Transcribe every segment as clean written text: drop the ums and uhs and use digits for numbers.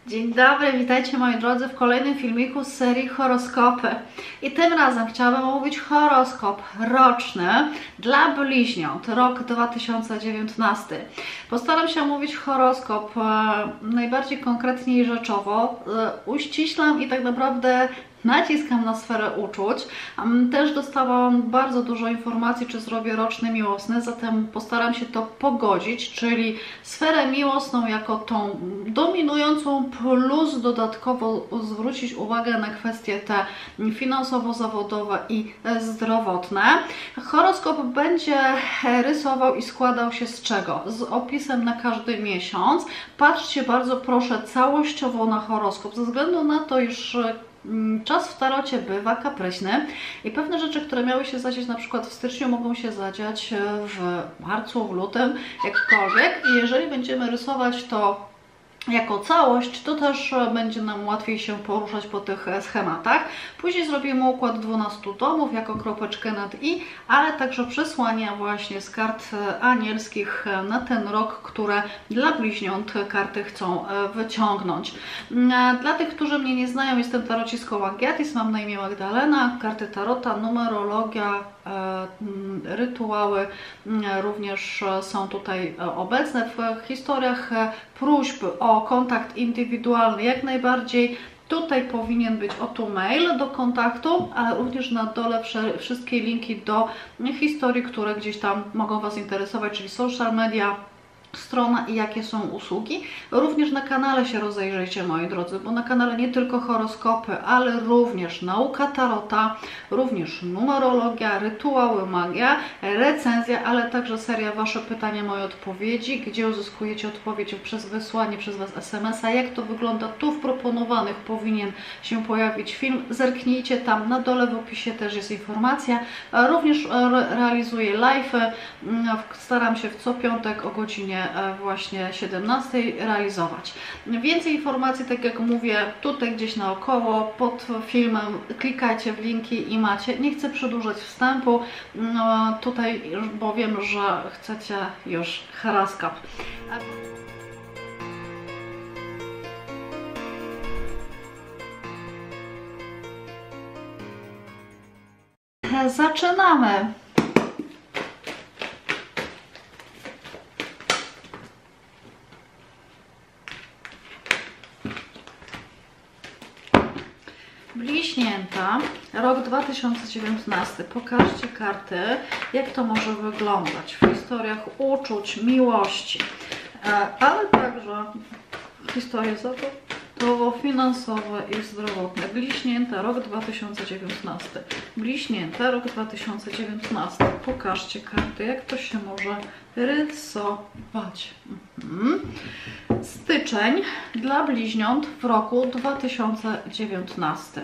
Dzień dobry, witajcie moi drodzy w kolejnym filmiku z serii horoskopy. I tym razem chciałabym omówić horoskop roczny dla bliźniąt, rok 2019. Postaram się omówić horoskop najbardziej konkretnie i rzeczowo, uściślam i tak naprawdę naciskam na sferę uczuć. Też dostałam bardzo dużo informacji, czy zrobię roczny miłosny, zatem postaram się to pogodzić, czyli sferę miłosną jako tą dominującą, plus dodatkowo zwrócić uwagę na kwestie te finansowo-zawodowe i zdrowotne. Horoskop będzie rysował i składał się z czego? Z opisem na każdy miesiąc. Patrzcie bardzo proszę całościowo na horoskop, ze względu na to, iż czas w tarocie bywa kapryśny i pewne rzeczy, które miały się zadziać na przykład w styczniu, mogą się zadziać w marcu, w lutym, jakkolwiek. I jeżeli będziemy rysować to jako całość, to też będzie nam łatwiej się poruszać po tych schematach. Później zrobimy układ 12 domów jako kropeczkę nad i, ale także przesłania właśnie z kart anielskich na ten rok, które dla bliźniąt karty chcą wyciągnąć. Dla tych, którzy mnie nie znają, jestem tarocistką Agiatis, mam na imię Magdalena. Karty tarota, numerologia, rytuały również są tutaj obecne. W historiach próśb o kontakt indywidualny jak najbardziej tutaj powinien być oto mail do kontaktu, ale również na dole wszystkie linki do historii, które gdzieś tam mogą Was interesować, czyli social media, strona i jakie są usługi. Również na kanale się rozejrzyjcie, moi drodzy, bo na kanale nie tylko horoskopy, ale również nauka tarota, również numerologia, rytuały, magia, recenzja, ale także seria Wasze pytania, moje odpowiedzi, gdzie uzyskujecie odpowiedź przez wysłanie przez Was SMS-a. Jak to wygląda? Tu w proponowanych powinien się pojawić film. Zerknijcie tam, na dole w opisie też jest informacja. Również realizuję live'y. Staram się co piątek o godzinie właśnie 17 realizować. Więcej informacji, tak jak mówię, tutaj gdzieś naokoło, pod filmem, klikajcie w linki i macie. Nie chcę przedłużać wstępu, tutaj, bo wiem, że chcecie już horoskop. Zaczynamy! Bliźnięta, rok 2019. Pokażcie karty, jak to może wyglądać w historiach uczuć, miłości, ale także historie zawodowo-finansowe i zdrowotne. Bliźnięta, rok 2019. Bliźnięta, rok 2019. Pokażcie karty, jak to się może rysować. Styczeń dla bliźniąt w roku 2019.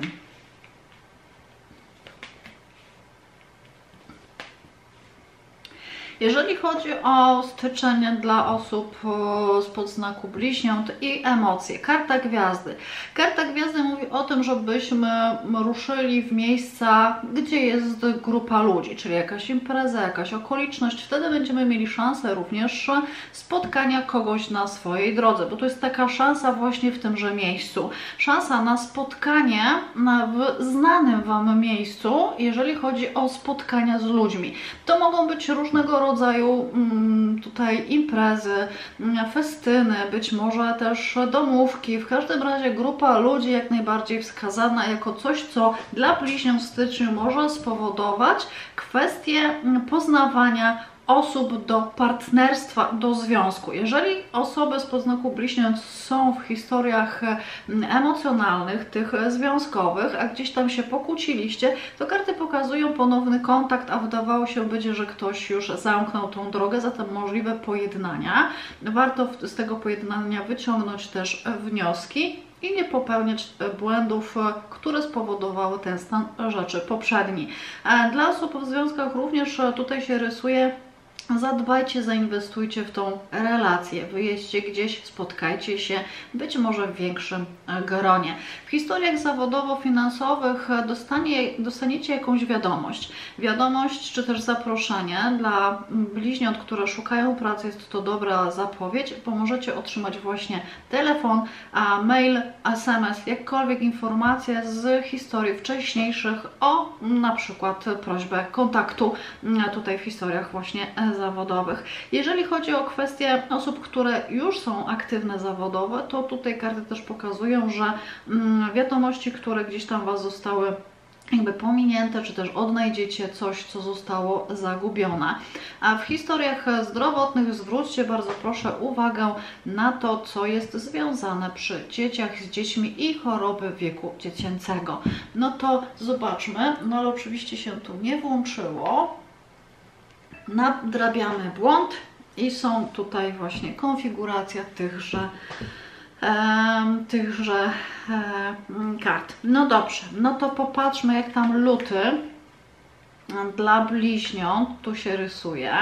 Jeżeli chodzi o styczeń dla osób spod znaku bliźniąt i emocje, karta gwiazdy. Karta gwiazdy mówi o tym, żebyśmy ruszyli w miejsca, gdzie jest grupa ludzi, czyli jakaś impreza, jakaś okoliczność. Wtedy będziemy mieli szansę również spotkania kogoś na swojej drodze, bo to jest taka szansa właśnie w tymże miejscu. Szansa na spotkanie w znanym Wam miejscu, jeżeli chodzi o spotkania z ludźmi. To mogą być różnego rodzaju tutaj imprezy, festyny, być może też domówki. W każdym razie grupa ludzi jak najbardziej wskazana jako coś, co dla bliźniąt w styczniu może spowodować kwestię poznawania osób do partnerstwa, do związku. Jeżeli osoby spod znaku bliźniąt są w historiach emocjonalnych, tych związkowych, a gdzieś tam się pokłóciliście, to karty pokazują ponowny kontakt, a wydawało się być, że ktoś już zamknął tą drogę, zatem możliwe pojednania. Warto z tego pojednania wyciągnąć też wnioski i nie popełniać błędów, które spowodowały ten stan rzeczy poprzedni. Dla osób w związkach również tutaj się rysuje Zadbajcie, zainwestujcie w tą relację, wyjedźcie gdzieś, spotkajcie się, być może w większym gronie. W historiach zawodowo-finansowych dostaniecie jakąś wiadomość czy też zaproszenie. Dla bliźniąt, które szukają pracy, jest to dobra zapowiedź, bo możecie otrzymać właśnie telefon, mail, SMS, jakkolwiek informacje z historii wcześniejszych o na przykład prośbę kontaktu tutaj w historiach właśnie zawodowych. Jeżeli chodzi o kwestie osób, które już są aktywne zawodowo, to tutaj karty też pokazują, że wiadomości, które gdzieś tam Was zostały jakby pominięte, czy też odnajdziecie coś, co zostało zagubione. A w historiach zdrowotnych zwróćcie bardzo proszę uwagę na to, co jest związane przy dzieciach, z dziećmi i choroby wieku dziecięcego. No to zobaczmy, no ale oczywiście się tu nie włączyło. Nadrabiamy błąd i są tutaj właśnie konfiguracja tychże kart. No dobrze, no to popatrzmy, jak tam luty dla bliźniąt tu się rysuje.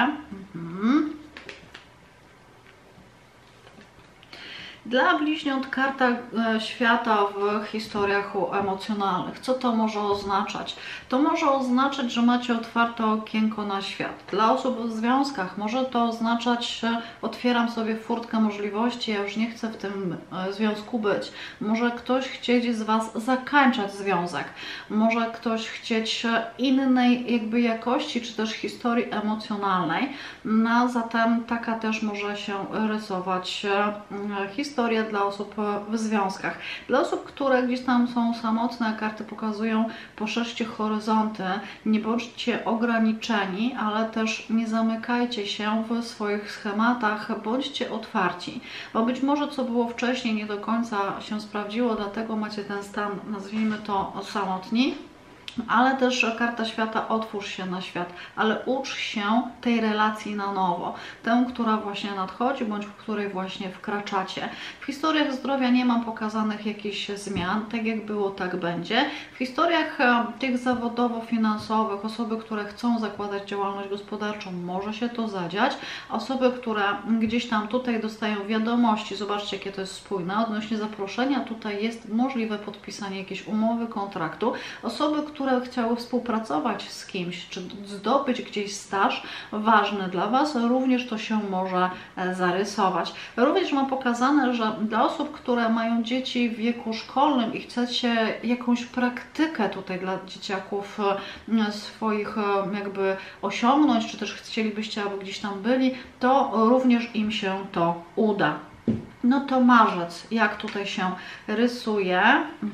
Dla bliźniąt karta świata w historiach emocjonalnych. Co to może oznaczać? To może oznaczać, że macie otwarte okienko na świat. Dla osób w związkach może to oznaczać, że otwieram sobie furtkę możliwości, ja już nie chcę w tym związku być. Może ktoś chcieć z Was zakończyć związek. Może ktoś chcieć innej jakby jakości, czy też historii emocjonalnej. No, zatem taka też może się rysować historia dla osób w związkach. Dla osób, które gdzieś tam są samotne, karty pokazują, poszerzcie horyzonty, nie bądźcie ograniczeni, ale też nie zamykajcie się w swoich schematach, bądźcie otwarci, bo być może co było wcześniej nie do końca się sprawdziło, dlatego macie ten stan, nazwijmy to, samotni. Ale też karta świata, otwórz się na świat, ale ucz się tej relacji na nowo, tę, która właśnie nadchodzi, bądź w której właśnie wkraczacie. W historiach zdrowia nie mam pokazanych jakichś zmian, tak jak było, tak będzie. W historiach tych zawodowo-finansowych, osoby, które chcą zakładać działalność gospodarczą, może się to zadziać. Osoby, które gdzieś tam tutaj dostają wiadomości, zobaczcie, jakie to jest spójne, odnośnie zaproszenia, tutaj jest możliwe podpisanie jakiejś umowy, kontraktu. Osoby, które chciały współpracować z kimś, czy zdobyć gdzieś staż ważny dla Was, również to się może zarysować. Również mam pokazane, że dla osób, które mają dzieci w wieku szkolnym i chcecie jakąś praktykę tutaj dla dzieciaków swoich jakby osiągnąć, czy też chcielibyście, aby gdzieś tam byli, to również im się to uda. No to marzec, jak tutaj się rysuje.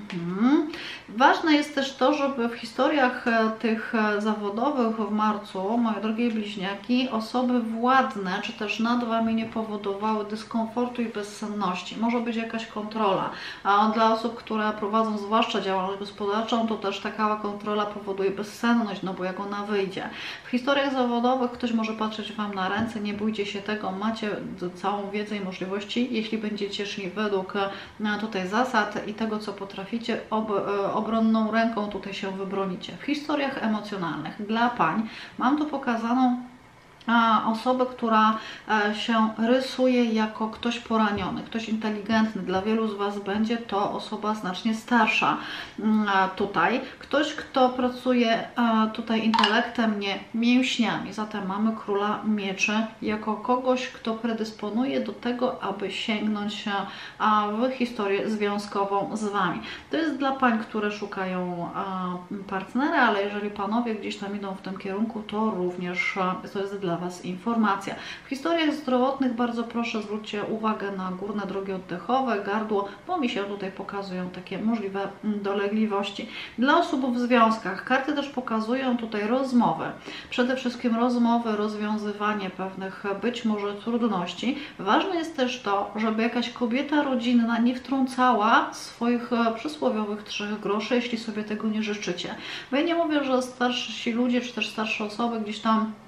Ważne jest też to, żeby w historiach tych zawodowych w marcu, moje drogie bliźniaki, osoby władne, czy też nad Wami nie powodowały dyskomfortu i bezsenności. Może być jakaś kontrola. A dla osób, które prowadzą zwłaszcza działalność gospodarczą, to też taka kontrola powoduje bezsenność, no bo jak ona wyjdzie. W historiach zawodowych ktoś może patrzeć Wam na ręce, nie bójcie się tego, macie całą wiedzę i możliwości, jeśli będziecie szli według tutaj zasad i tego, co potraficie, obronną ręką tutaj się wybronicie. W historiach emocjonalnych dla pań mam tu pokazaną osobę, która się rysuje jako ktoś poraniony, ktoś inteligentny. Dla wielu z Was będzie to osoba znacznie starsza tutaj. Ktoś, kto pracuje tutaj intelektem, nie mięśniami. Zatem mamy króla mieczy jako kogoś, kto predysponuje do tego, aby sięgnąć w historię związkową z Wami. To jest dla pań, które szukają partnera, ale jeżeli panowie gdzieś tam idą w tym kierunku, to również to jest dla Was informacja. W historiach zdrowotnych bardzo proszę zwróćcie uwagę na górne drogi oddechowe, gardło, bo mi się tutaj pokazują takie możliwe dolegliwości. Dla osób w związkach karty też pokazują tutaj rozmowy. Przede wszystkim rozmowy, rozwiązywanie pewnych być może trudności. Ważne jest też to, żeby jakaś kobieta rodzinna nie wtrącała swoich przysłowiowych 3 groszy, jeśli sobie tego nie życzycie. Bo ja nie mówię, że starsi ludzie, czy też starsze osoby gdzieś tam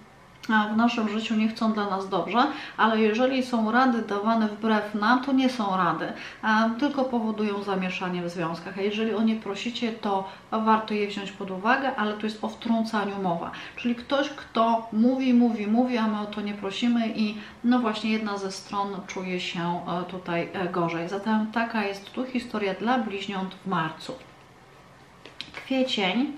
w naszym życiu nie chcą dla nas dobrze, ale jeżeli są rady dawane wbrew nam, to nie są rady, tylko powodują zamieszanie w związkach. A jeżeli o nie prosicie, to warto je wziąć pod uwagę, ale tu jest o wtrącaniu mowa. Czyli ktoś, kto mówi, a my o to nie prosimy i no właśnie jedna ze stron czuje się tutaj gorzej. Zatem taka jest tu historia dla bliźniąt w marcu. Kwiecień.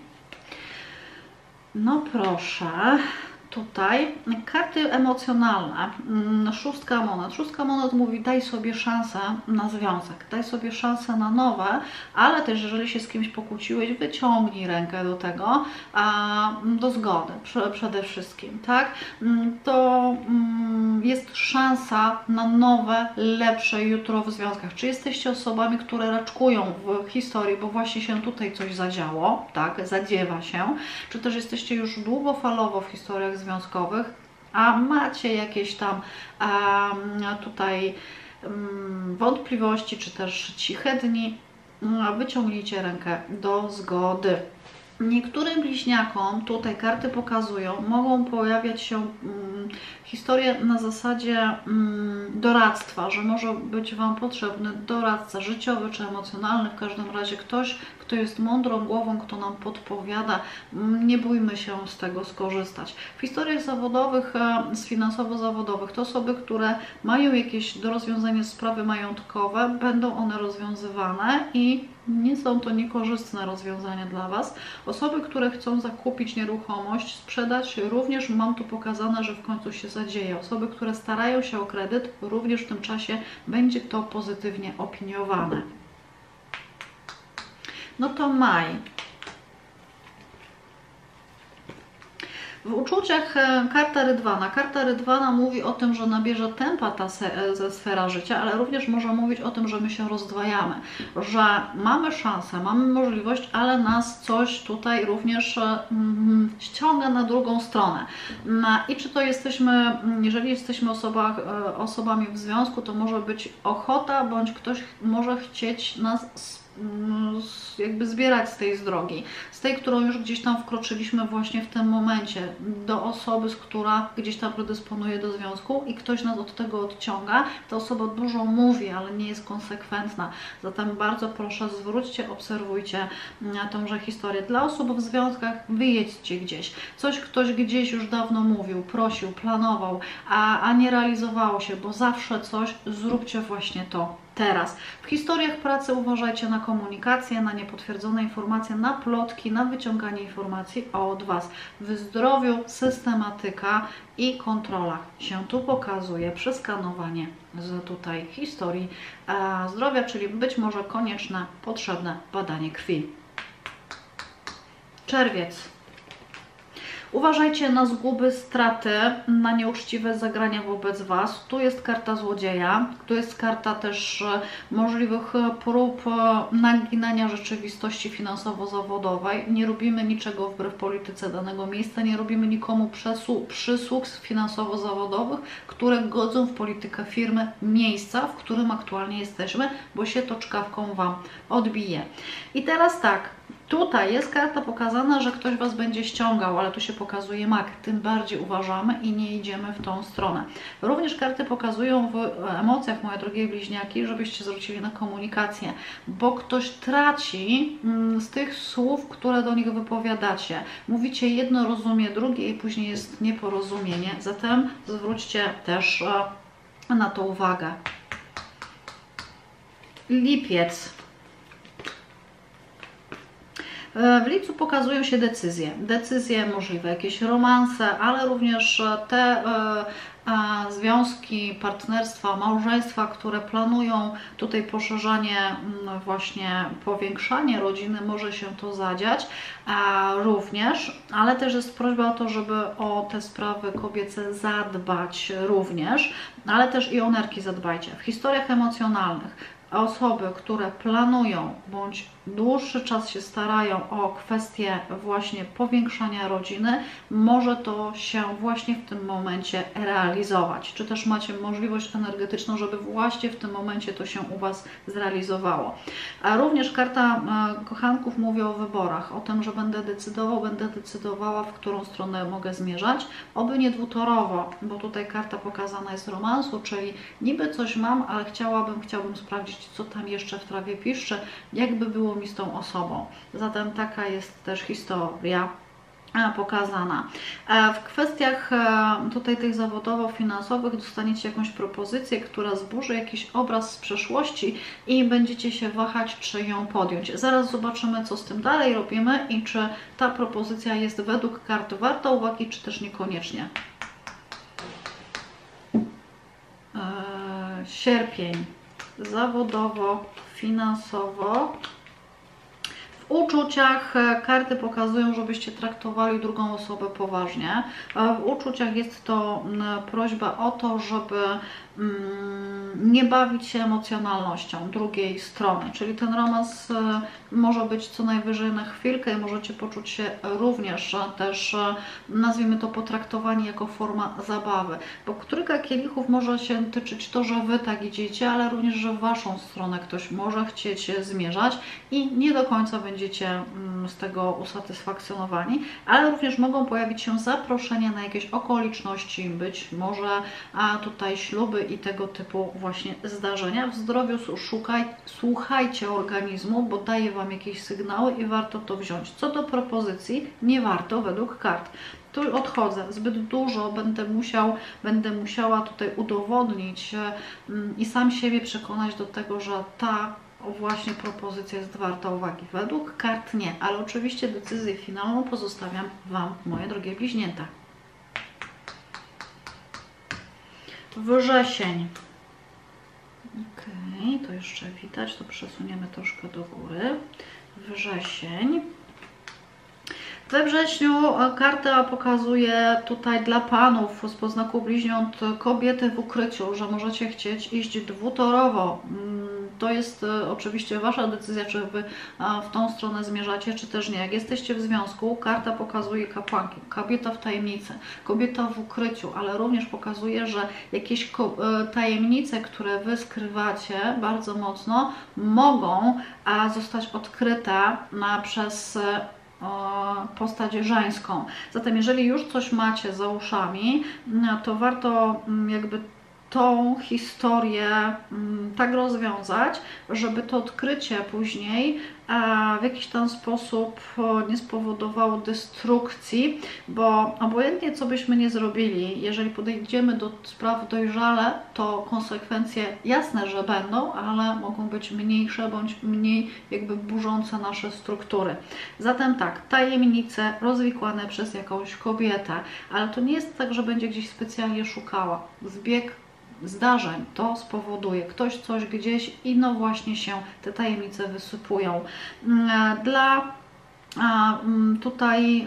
No proszę. Tutaj karty emocjonalne, szóstka monet. Szóstka monet mówi: daj sobie szansę na związek, daj sobie szansę na nowe, ale też jeżeli się z kimś pokłóciłeś, wyciągnij rękę do tego, do zgody przede wszystkim, tak? To jest szansa na nowe, lepsze jutro w związkach. Czy jesteście osobami, które raczkują w historii, bo właśnie się tutaj coś zadziało, tak? Zadziewa się, czy też jesteście już długofalowo w historiach związkowych, a macie jakieś tam tutaj wątpliwości, czy też ciche dni, wyciągnijcie rękę do zgody. Niektórym bliźniakom, tutaj karty pokazują, mogą pojawiać się historie na zasadzie doradztwa, że może być Wam potrzebny doradca życiowy czy emocjonalny, w każdym razie ktoś, kto jest mądrą głową, kto nam podpowiada. Nie bójmy się z tego skorzystać. W historiach zawodowych, z finansowo-zawodowych, to osoby, które mają jakieś do rozwiązania sprawy majątkowe, będą one rozwiązywane i nie są to niekorzystne rozwiązania dla Was. Osoby, które chcą zakupić nieruchomość, sprzedać, również mam tu pokazane, że w końcu się zadzieje. Osoby, które starają się o kredyt, również w tym czasie będzie to pozytywnie opiniowane. No to maj. W uczuciach karta Rydwana. Karta Rydwana mówi o tym, że nabierze tempa ta sfera życia, ale również może mówić o tym, że my się rozdwajamy, że mamy szansę, mamy możliwość, ale nas coś tutaj również ściąga na drugą stronę. I czy to jesteśmy, jeżeli jesteśmy osobami w związku, to może być ochota, bądź ktoś może chcieć nas jakby zbierać z tej drogi, z tej, którą już gdzieś tam wkroczyliśmy właśnie w tym momencie, do osoby, która gdzieś tam predysponuje do związku i ktoś nas od tego odciąga. Ta osoba dużo mówi, ale nie jest konsekwentna. Zatem bardzo proszę, zwróćcie, obserwujcie tąże historię. Dla osób w związkach wyjedźcie gdzieś. Ktoś gdzieś już dawno mówił, prosił, planował, a nie realizowało się, bo zawsze coś, zróbcie właśnie to teraz. W historiach pracy uważajcie na komunikację, na niepotwierdzone informacje, na plotki, na wyciąganie informacji od Was. W zdrowiu systematyka i kontrola się tu pokazuje, przeskanowanie z tutaj historii zdrowia, czyli być może konieczne, potrzebne badanie krwi. Czerwiec. Uważajcie na zguby, straty, na nieuczciwe zagrania wobec Was. Tu jest karta złodzieja, tu jest karta też możliwych prób naginania rzeczywistości finansowo-zawodowej. Nie robimy niczego wbrew polityce danego miejsca, nie robimy nikomu przysług finansowo-zawodowych, które godzą w politykę firmy miejsca, w którym aktualnie jesteśmy, bo się to czkawką Wam odbije. I teraz tak. Tutaj jest karta pokazana, że ktoś Was będzie ściągał, ale tu się pokazuje mak. Tym bardziej uważamy i nie idziemy w tą stronę. Również karty pokazują w emocjach, moje drogie bliźniaki, żebyście zwrócili na komunikację, bo ktoś traci z tych słów, które do nich wypowiadacie. Mówicie jedno, rozumie drugie i później jest nieporozumienie. Zatem zwróćcie też na to uwagę. Lipiec. W lipcu pokazują się decyzje możliwe, jakieś romanse, ale również te związki, partnerstwa, małżeństwa, które planują tutaj poszerzanie, właśnie powiększanie rodziny, może się to zadziać również, ale też jest prośba o to, żeby o te sprawy kobiece zadbać również, ale też i o nerki zadbajcie. W historiach emocjonalnych osoby, które planują bądź dłuższy czas się starają o kwestię właśnie powiększania rodziny, może to się właśnie w tym momencie realizować. Czy też macie możliwość energetyczną, żeby właśnie w tym momencie to się u Was zrealizowało. A również karta kochanków mówi o wyborach, o tym, że będę decydował, będę decydowała, w którą stronę mogę zmierzać. Oby nie dwutorowo, bo tutaj karta pokazana jest romansu, czyli niby coś mam, ale chciałbym sprawdzić, co tam jeszcze w trawie piszczy, jakby było mi z tą osobą. Zatem taka jest też historia pokazana. W kwestiach tutaj tych zawodowo-finansowych dostaniecie jakąś propozycję, która zburzy jakiś obraz z przeszłości i będziecie się wahać, czy ją podjąć. Zaraz zobaczymy, co z tym dalej robimy i czy ta propozycja jest według kart warta uwagi, czy też niekoniecznie. Sierpień. Zawodowo, finansowo. W uczuciach karty pokazują, żebyście traktowali drugą osobę poważnie. W uczuciach jest to prośba o to, żeby nie bawić się emocjonalnością drugiej strony, czyli ten romans może być co najwyżej na chwilkę i możecie poczuć się również też, nazwijmy to, potraktowani jako forma zabawy, bo trójka kielichów może się tyczyć to, że Wy tak idziecie, ale również, że w Waszą stronę ktoś może chcieć zmierzać i nie do końca będziecie z tego usatysfakcjonowani, ale również mogą pojawić się zaproszenia na jakieś okoliczności, być może tutaj śluby i tego typu właśnie zdarzenia. W zdrowiu słuchajcie organizmu, bo daje Wam jakieś sygnały i warto to wziąć. Co do propozycji, nie warto według kart. Tu odchodzę, zbyt dużo będę musiała tutaj udowodnić i sam siebie przekonać do tego, że ta właśnie propozycja jest warta uwagi. Według kart nie, ale oczywiście decyzję finalną pozostawiam Wam, moje drogie bliźnięta. Wrzesień. Ok, to jeszcze widać, to przesuniemy troszkę do góry. Wrzesień. We wrześniu karta pokazuje tutaj dla panów z poznaku bliźniąt kobiety w ukryciu, że możecie chcieć iść dwutorowo. To jest oczywiście Wasza decyzja, czy Wy w tą stronę zmierzacie, czy też nie. Jak jesteście w związku, karta pokazuje kapłanki, kobieta w tajemnicy, kobieta w ukryciu, ale również pokazuje, że jakieś tajemnice, które Wy skrywacie bardzo mocno, mogą zostać odkryte przez postać żeńską. Zatem jeżeli już coś macie za uszami, to warto jakby tą historię tak rozwiązać, żeby to odkrycie później w jakiś tam sposób nie spowodowało destrukcji, bo obojętnie co byśmy nie zrobili, jeżeli podejdziemy do spraw dojrzale, to konsekwencje jasne, że będą, ale mogą być mniejsze bądź mniej jakby burzące nasze struktury. Zatem tak, tajemnice rozwikłane przez jakąś kobietę, ale to nie jest tak, że będzie gdzieś specjalnie szukała. Zbieg zdarzeń to spowoduje, ktoś coś gdzieś i no właśnie się te tajemnice wysypują. Dla tutaj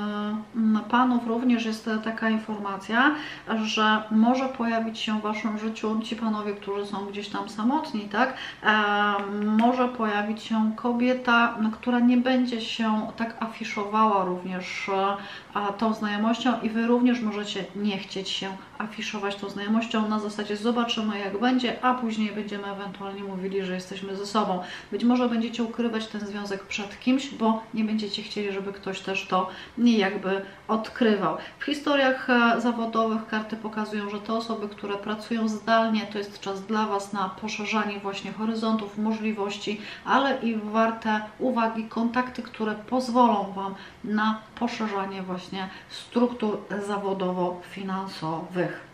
panów również jest taka informacja, że może pojawić się w Waszym życiu, ci panowie, którzy są gdzieś tam samotni, tak, może pojawić się kobieta, która nie będzie się tak afiszowała również tą znajomością i Wy również możecie nie chcieć się afiszować tą znajomością na zasadzie zobaczymy jak będzie, a później będziemy ewentualnie mówili, że jesteśmy ze sobą. Być może będziecie ukrywać ten związek przed kimś, bo nie będziecie chcieli, żeby ktoś też to jakby odkrywał. W historiach zawodowych karty pokazują, że te osoby, które pracują zdalnie, to jest czas dla Was na poszerzanie właśnie horyzontów, możliwości, ale i warte uwagi kontakty, które pozwolą Wam na poszerzanie właśnie struktur zawodowo-finansowych.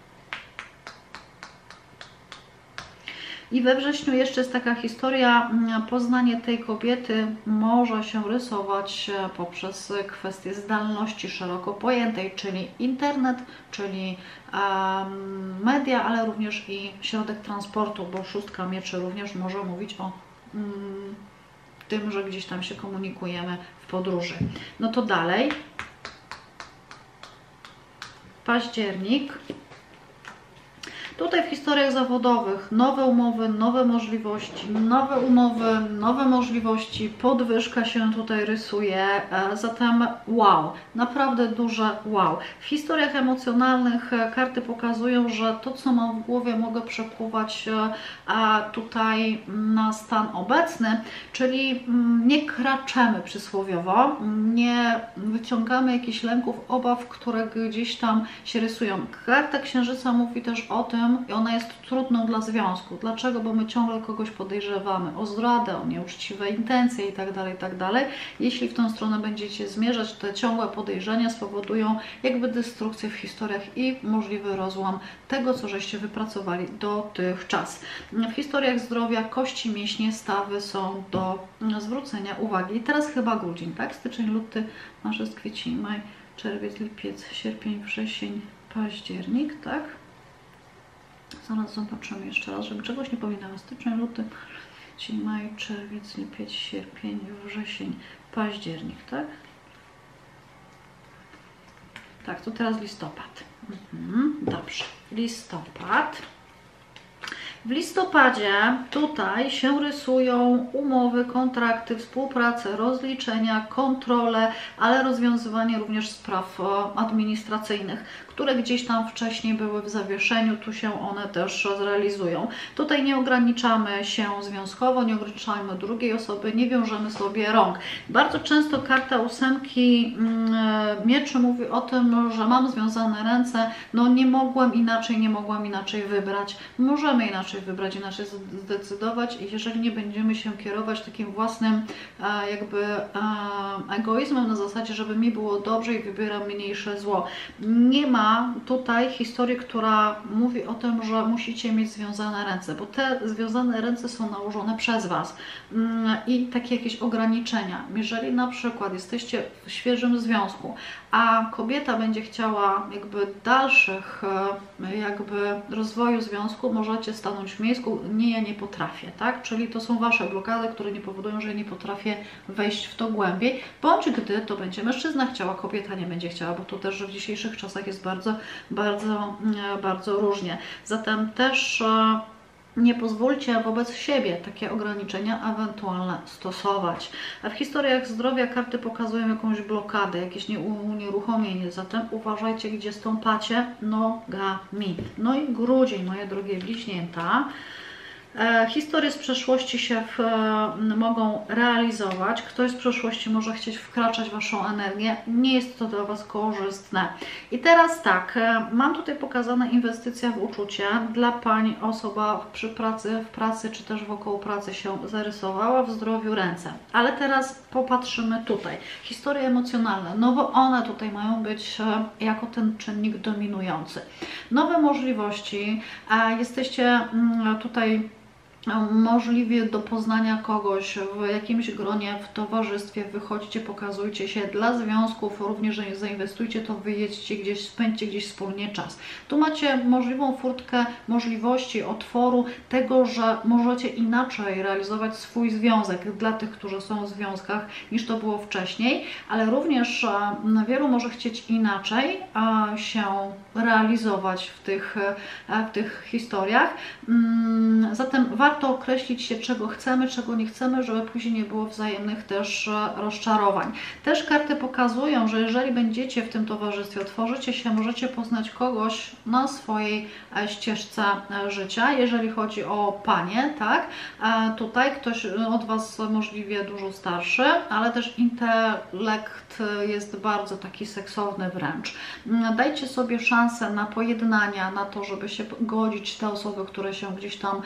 I we wrześniu jeszcze jest taka historia, poznanie tej kobiety może się rysować poprzez kwestię zdalności szeroko pojętej, czyli internet, czyli media, ale również i środek transportu, bo szóstka mieczy również może mówić o tym, że gdzieś tam się komunikujemy w podróży. No to dalej. Październik. Tutaj w historiach zawodowych nowe umowy, nowe możliwości, nowe umowy, nowe możliwości, podwyżka się tutaj rysuje, zatem wow, naprawdę duże wow. W historiach emocjonalnych karty pokazują, że to, co mam w głowie, mogę przekuwać tutaj na stan obecny, czyli nie kraczemy przysłowiowo, nie wyciągamy jakichś lęków, obaw, które gdzieś tam się rysują. Karta Księżyca mówi też o tym, i ona jest trudną dla związku. Dlaczego? Bo my ciągle kogoś podejrzewamy o zdradę, o nieuczciwe intencje itd., itd. Jeśli w tą stronę będziecie zmierzać, te ciągłe podejrzenia spowodują jakby destrukcję w historiach i możliwy rozłam tego, co żeście wypracowali dotychczas. W historiach zdrowia kości, mięśnie, stawy są do zwrócenia uwagi. I teraz chyba grudzień, tak? Styczeń, luty, marzec, kwiecień, maj, czerwiec, lipiec, sierpień, wrzesień, październik, tak? Zaraz zobaczymy jeszcze raz, żeby czegoś nie pominęła. Styczeń, luty, kwiecień, maj, czerwiec, lipiec, sierpień, wrzesień, październik, tak? Tak, to teraz listopad. Dobrze, listopad. W listopadzie tutaj się rysują umowy, kontrakty, współpracę, rozliczenia, kontrole, ale rozwiązywanie również spraw administracyjnych, które gdzieś tam wcześniej były w zawieszeniu, tu się one też zrealizują. Tutaj nie ograniczamy się związkowo, nie ograniczamy drugiej osoby, nie wiążemy sobie rąk. Bardzo często karta ósemki mieczy mówi o tym, że mam związane ręce, no nie mogłam inaczej wybrać. Możemy inaczej wybrać, inaczej zdecydować i jeżeli nie będziemy się kierować takim własnym egoizmem na zasadzie, żeby mi było dobrze i wybieram mniejsze zło. Nie ma tutaj historii, która mówi o tym, że musicie mieć związane ręce, bo te związane ręce są nałożone przez Was i takie jakieś ograniczenia. Jeżeli na przykład jesteście w świeżym związku, a kobieta będzie chciała jakby dalszych rozwoju związku, możecie stanąć w miejscu, nie, ja nie potrafię, tak? Czyli to są Wasze blokady, które nie powodują, że ja nie potrafię wejść w to głębiej, bądź gdy to będzie mężczyzna chciała, kobieta nie będzie chciała, bo to też w dzisiejszych czasach jest bardzo różnie. Zatem też nie pozwólcie wobec siebie takie ograniczenia ewentualne stosować. A w historiach zdrowia karty pokazują jakąś blokadę, jakieś unieruchomienie, zatem uważajcie, gdzie stąpacie nogami. No i grudzień, moje drogie bliźnięta. Historie z przeszłości się mogą realizować. Ktoś z przeszłości może chcieć wkraczać Waszą energię. Nie jest to dla Was korzystne. I teraz tak, mam tutaj pokazane inwestycja w uczucie. Dla pań osoba w pracy czy też wokół pracy się zarysowała, w zdrowiu ręce. Ale teraz popatrzymy tutaj. Historie emocjonalne, no bo one tutaj mają być jako ten czynnik dominujący. Nowe możliwości, jesteście tutaj możliwie do poznania kogoś w jakimś gronie, w towarzystwie, wychodźcie, pokazujcie się dla związków, również zainwestujcie to, wyjedźcie gdzieś, spędźcie gdzieś wspólnie czas. Tu macie możliwą furtkę możliwości, otworu, tego, że możecie inaczej realizować swój związek dla tych, którzy są w związkach, niż to było wcześniej, ale również wielu może chcieć inaczej się realizować w tych historiach. Zatem warto określić się, czego chcemy, czego nie chcemy, żeby później nie było wzajemnych też rozczarowań. Też karty pokazują, że jeżeli będziecie w tym towarzystwie, otworzycie się, możecie poznać kogoś na swojej ścieżce życia, jeżeli chodzi o panie, tak? Tutaj ktoś od Was możliwie dużo starszy, ale też intelekt jest bardzo taki seksowny wręcz. Dajcie sobie szansę na pojednania, na to, żeby się godzić te osoby, które się gdzieś tam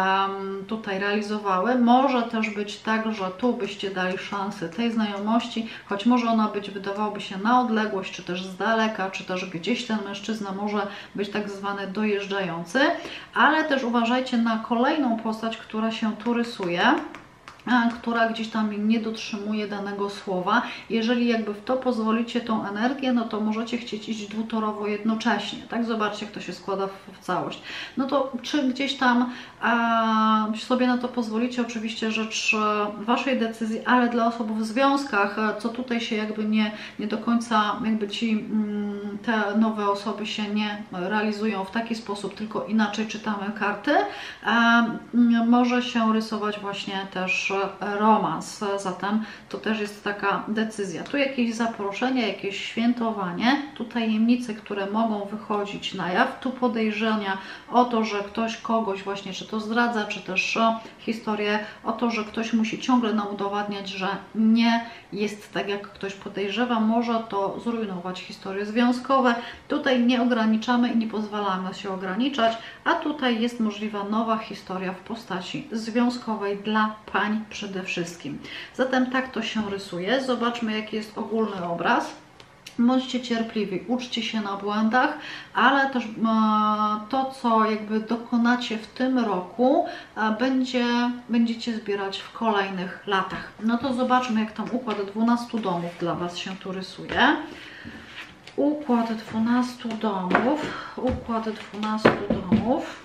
tutaj realizowały. Może też być tak, że tu byście dali szansę tej znajomości, choć może ona być, wydawałoby się, na odległość, czy też z daleka, czy też gdzieś ten mężczyzna może być tak zwany dojeżdżający, ale też uważajcie na kolejną postać, która się tu rysuje. która gdzieś tam nie dotrzymuje danego słowa. Jeżeli jakby w to pozwolicie tą energię, no to możecie chcieć iść dwutorowo jednocześnie, tak? Zobaczcie, jak to się składa w całość. No to czy gdzieś tam sobie na to pozwolicie, oczywiście rzecz Waszej decyzji, ale dla osób w związkach, co tutaj się jakby nie do końca jakby te nowe osoby się nie realizują w taki sposób, tylko inaczej czytamy karty, może się rysować właśnie też romans, zatem to też jest taka decyzja. Tu jakieś zaproszenie, jakieś świętowanie, tu tajemnice, które mogą wychodzić na jaw, tu podejrzenia o to, że ktoś kogoś właśnie, czy to zdradza, czy też historię o to, że ktoś musi ciągle nam udowadniać, że nie jest tak, jak ktoś podejrzewa, może to zrujnować historie związkowe. Tutaj nie ograniczamy i nie pozwalamy się ograniczać, a tutaj jest możliwa nowa historia w postaci związkowej dla pań przede wszystkim. Zatem tak to się rysuje. Zobaczmy, jaki jest ogólny obraz. Bądźcie cierpliwi, uczcie się na błędach, ale też to, co jakby dokonacie w tym roku, będziecie zbierać w kolejnych latach. No to zobaczmy, jak tam układ 12 domów dla Was się tu rysuje. Układ 12 domów, układ 12 domów,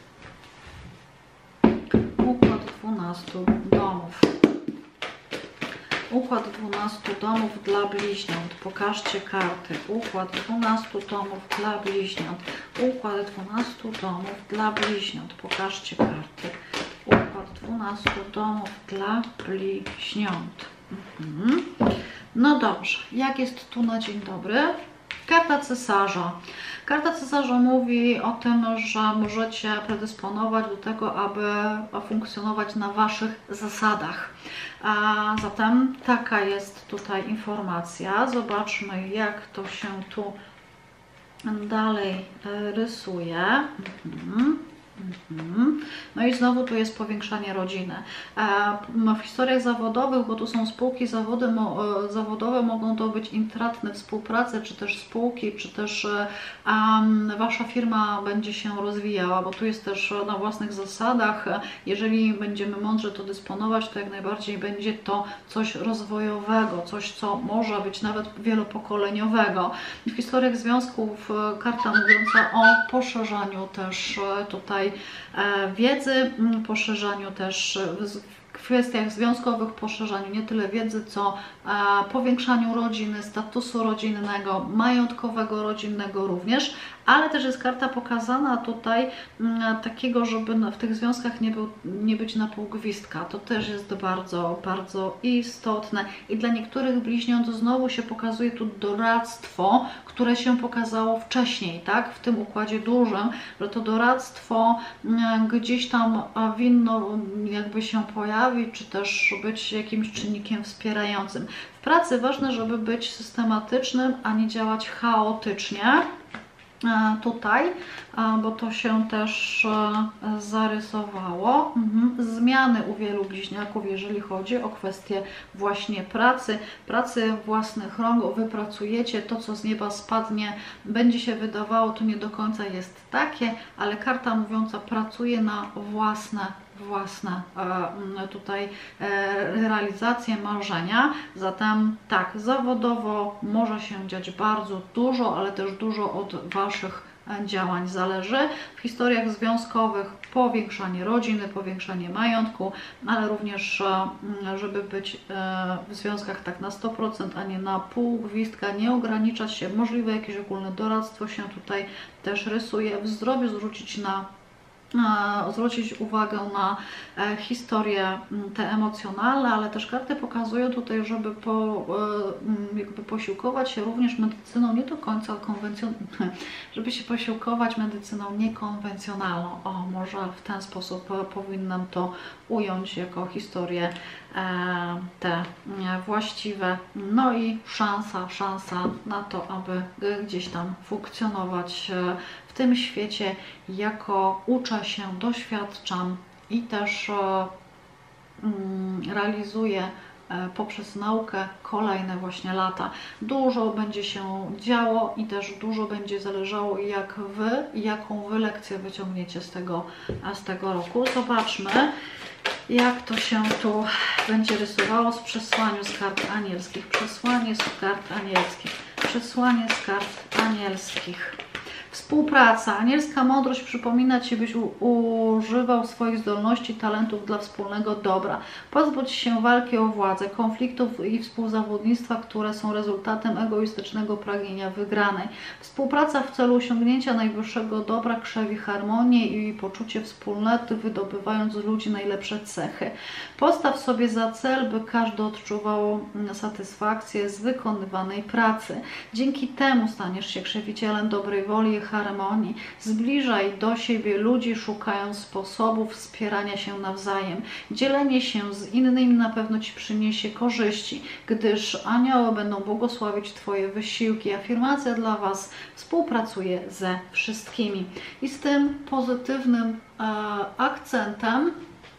układ 12 domów. Układ 12 domów dla bliźniąt. Pokażcie karty. Układ 12 domów dla bliźniąt. Układ 12 domów dla bliźniąt. Pokażcie karty. Układ 12 domów dla bliźniąt. No dobrze. Jak jest tu na dzień dobry? Karta cesarza. Karta cesarza mówi o tym, że możecie predysponować do tego, aby funkcjonować na Waszych zasadach. A zatem taka jest tutaj informacja. Zobaczmy, jak to się tu dalej rysuje. No i znowu tu jest powiększanie rodziny. W historiach zawodowych, bo tu są spółki, zawodowe, mogą to być intratne współprace, czy też spółki, czy też Wasza firma będzie się rozwijała, bo tu jest też na własnych zasadach. Jeżeli będziemy mądrze to dysponować, to jak najbardziej będzie to coś rozwojowego, coś, co może być nawet wielopokoleniowego. W historiach związków karta mówiąca o poszerzaniu też tutaj wiedzy, poszerzaniu też w kwestiach związkowych, poszerzaniu nie tyle wiedzy, co powiększaniu rodziny, statusu rodzinnego, majątkowego, rodzinnego również, ale też jest karta pokazana tutaj takiego, żeby w tych związkach nie być na pół gwizdka. To też jest bardzo, bardzo istotne i dla niektórych bliźniąt znowu się pokazuje tu doradztwo, które się pokazało wcześniej, tak? W tym układzie dużym, że to doradztwo gdzieś tam winno jakby się pojawić, czy też być jakimś czynnikiem wspierającym. W pracy ważne, żeby być systematycznym, a nie działać chaotycznie. Tutaj, bo to się też zarysowało. Zmiany u wielu bliźniaków, jeżeli chodzi o kwestię właśnie pracy własnych rąk. Wypracujecie to, co z nieba spadnie, będzie się wydawało, to nie do końca jest takie, ale karta mówiąca pracuje na własne tutaj realizację marzenia. Zatem tak, zawodowo może się dziać bardzo dużo, ale też dużo od Waszych działań zależy. W historiach związkowych powiększanie rodziny, powiększanie majątku, ale również żeby być w związkach tak na 100%, a nie na pół gwizdka, nie ograniczać się. Możliwe jakieś ogólne doradztwo się tutaj też rysuje. W zdrowiu zwrócić uwagę na historie te emocjonalne, ale też karty pokazują tutaj, żeby jakby posiłkować się również medycyną nie do końca konwencjonalną, żeby się posiłkować medycyną niekonwencjonalną. O, może w ten sposób powinnam to ująć jako historie te właściwe. No i szansa na to, aby gdzieś tam funkcjonować w tym świecie, jako uczę się, doświadczam i też realizuję poprzez naukę kolejne właśnie lata. Dużo będzie się działo i też dużo będzie zależało, jaką Wy lekcję wyciągniecie z tego roku. Zobaczmy, jak to się tu będzie rysowało z przesłaniu z kart anielskich. Przesłanie z kart anielskich. Przesłanie z kart anielskich. Współpraca. Anielska mądrość przypomina Ci, byś używał swoich zdolności, talentów dla wspólnego dobra. Pozbądź się walki o władzę, konfliktów i współzawodnictwa, które są rezultatem egoistycznego pragnienia wygranej. Współpraca w celu osiągnięcia najwyższego dobra krzewi harmonię i poczucie wspólnoty, wydobywając z ludzi najlepsze cechy. Postaw sobie za cel, by każdy odczuwał satysfakcję z wykonywanej pracy. Dzięki temu staniesz się krzewicielem dobrej woli i harmonii. Zbliżaj do siebie ludzi, szukając sposobów wspierania się nawzajem. Dzielenie się z innymi na pewno Ci przyniesie korzyści, gdyż anioły będą błogosławić Twoje wysiłki. Afirmacja dla Was: współpracuję ze wszystkimi. I z tym pozytywnym akcentem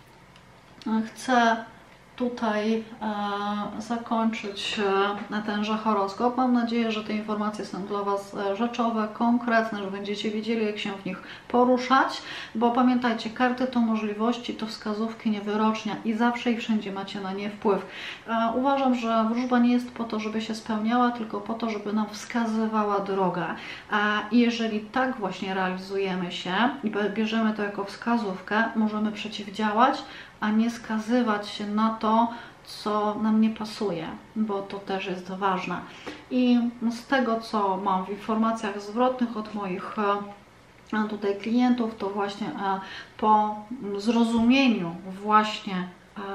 chcę tutaj zakończyć tenże horoskop. Mam nadzieję, że te informacje są dla Was rzeczowe, konkretne, że będziecie wiedzieli, jak się w nich poruszać, bo pamiętajcie, karty to możliwości, to wskazówki, nie wyrocznia i zawsze i wszędzie macie na nie wpływ. Uważam, że wróżba nie jest po to, żeby się spełniała, tylko po to, żeby nam wskazywała drogę. I jeżeli tak właśnie realizujemy się i bierzemy to jako wskazówkę, możemy przeciwdziałać, a nie skazywać się na to, co nam nie pasuje, bo to też jest ważne. I z tego, co mam w informacjach zwrotnych od moich tutaj klientów, to właśnie po zrozumieniu właśnie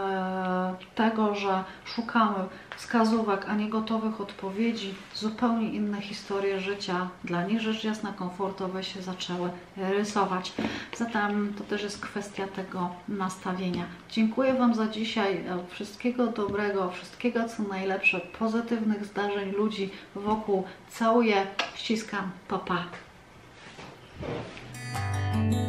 tego, że szukamy wskazówek, a nie gotowych odpowiedzi, zupełnie inne historie życia, dla nich rzecz jasna komfortowe się zaczęły rysować. Zatem to też jest kwestia tego nastawienia. Dziękuję Wam za dzisiaj. Wszystkiego dobrego, wszystkiego co najlepsze, pozytywnych zdarzeń, ludzi wokół. Całuję, ściskam, pa pa.